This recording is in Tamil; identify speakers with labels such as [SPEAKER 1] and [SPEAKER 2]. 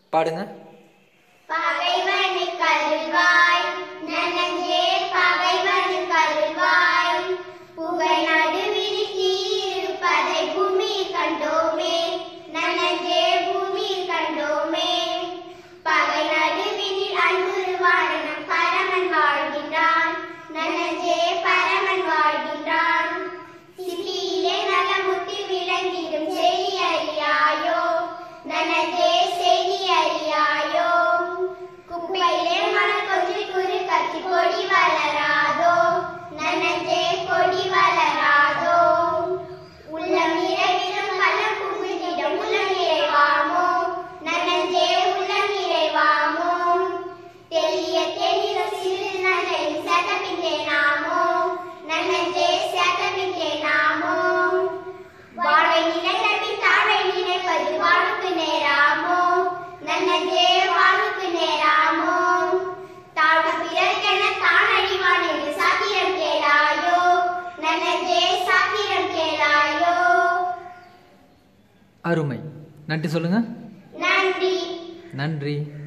[SPEAKER 1] பாடுங்க.
[SPEAKER 2] பகைவனு கருள்வாய் நனஞ்சே பகைவனு கருள்வாய் புகழ் நடுவில் இருப்பதை பூமி கண்டோமே நனஞ்சே பூமி கண்டோமே பகை நடுவில் அன்புருவான பரமன் வாழ்கின்றான் நனஞ்சே பரமன் வாழ்கின்றான் சித்தியிலே நலமுத்தி விளங்கிடும் செய்தி அறியாயோ நனஞ்சே செய்தி அறியாயோ குப்பையிலே மலர் கொஞ்சி குறு கத்தி கொடி வளராதோ நனஞ்சே கொடி வளராதோ உள்ளம் நிறைவிலும் பலம் புகுதிடம் உள்ளம் நிறைவாமோ நனஞ்சே உள்ளம் நிறைவாமோ தெளிய தெளிலும் சிறு நகையும் சதப்பின்றே நாமோ நனஞ்சே சதப்பின்றே நாமோ வாழ்வை நினைத்தபின் தாழ்வை நினைப்பது வாழ்வுக்கு நேராமோ நனஞ்சே வாழ்வுக்கு நேராமோ தாழ்வு பிறர்க்கென தான் அழிவான் என்று சாத்திரம் கேளாயோ நனஞ்சே சாத்திரம் கேளாயோ.
[SPEAKER 1] அருமை. நன்றி சொல்லுங்க.
[SPEAKER 2] நன்றி.
[SPEAKER 1] நன்றி.